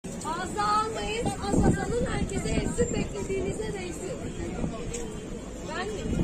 Fazla almayın, az alın, herkese hepsi beklediğinize değsin. Ben mi?